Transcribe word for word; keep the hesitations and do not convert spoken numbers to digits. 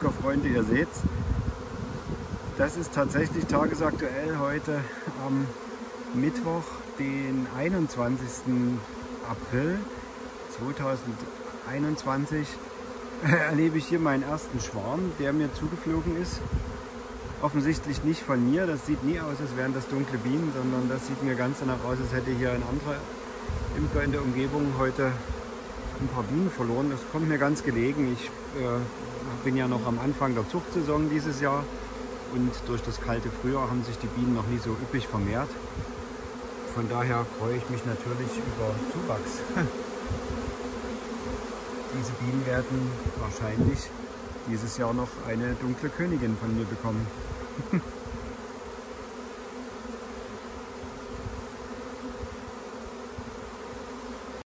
Imkerfreunde, ihr seht's. Das ist tatsächlich tagesaktuell heute am Mittwoch, den einundzwanzigsten April zweitausendeinundzwanzig. Erlebe ich hier meinen ersten Schwarm, der mir zugeflogen ist. Offensichtlich nicht von mir, das sieht nie aus, als wären das dunkle Bienen, sondern das sieht mir ganz danach aus, als hätte hier ein anderer Imker in der Umgebung heute ein paar Bienen verloren. Das kommt mir ganz gelegen. Ich äh, bin ja noch am Anfang der Zuchtsaison dieses Jahr und durch das kalte Frühjahr haben sich die Bienen noch nie so üppig vermehrt. Von daher freue ich mich natürlich über Zuwachs. Diese Bienen werden wahrscheinlich dieses Jahr noch eine dunkle Königin von mir bekommen.